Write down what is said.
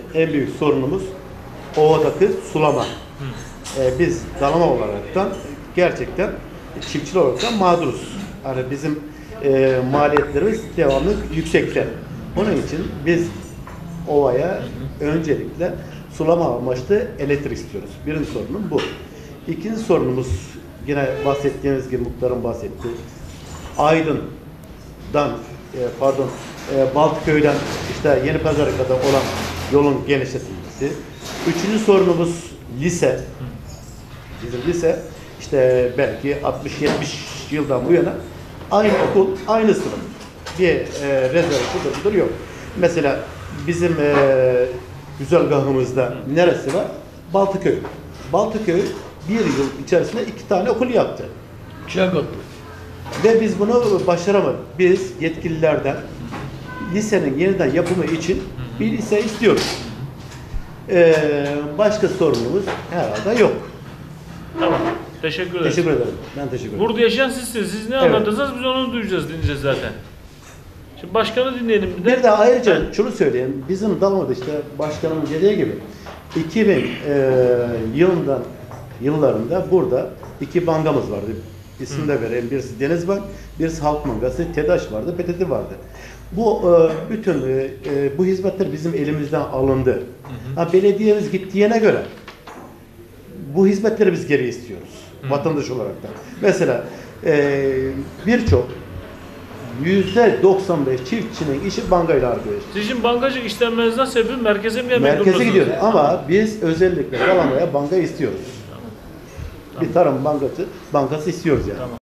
en büyük sorunumuz ovadaki sulama. Biz dalama olaraktan gerçekten çiftçiler olaraktan mağduruz. Yani bizim maliyetlerimiz devamlı yüksekte. Onun için biz ovaya öncelikle sulama amaçlı elektrik istiyoruz. Birinci sorunum bu. İkinci sorunumuz yine bahsettiğimiz gibi muhtarın bahsettiği Aydın'dan Baltıköy'den işte Yenipazar'a kadar olan yolun genişletilmesi. Üçüncü sorunumuz lise. Bizim lise işte belki 60-70 yıldan bu yana aynı okul, aynı sınıf. Bir rezerv budur yok. Mesela bizim güzergahımızda neresi var? Baltıköy. Baltıköy bir yıl içerisinde 2 tane okul yaptı. Ve biz bunu başaramadık. Biz yetkililerden lisenin yeniden yapımı için bir lise istiyoruz. Başka sorunumuz herhalde yok. Tamam. Teşekkür ederim. Teşekkür ederim. Ben teşekkür ederim. Burada yaşayan sizsiniz. Siz ne anlatırsanız biz onu duyacağız, dinleyeceğiz zaten. Şimdi başkanı dinleyelim bir de. Bir de ayrıca şunu söyleyeyim. Bizim Dalaman'da işte başkanımın dediği gibi 2000 yıllarında burada 2 bankamız vardı. İsim de vereyim. Birisi Denizbank, birisi Halk Bankası, TEDAŞ vardı, PTT vardı. Bu bütün bu hizmetler bizim elimizden alındı. Belediyemiz gittiğine göre bu hizmetleri biz geri istiyoruz. Vatandaş olarak da. Mesela birçok %95 çiftçinin işi bankayla arkadaşlar. Sizin bankacılık işlemlerinizden sebebi merkeze mi yemek Merkeze gidiyoruz ama biz özellikle Dalaman'a banka istiyoruz. Tamam. Bir tarım bankası istiyoruz yani. Tamam.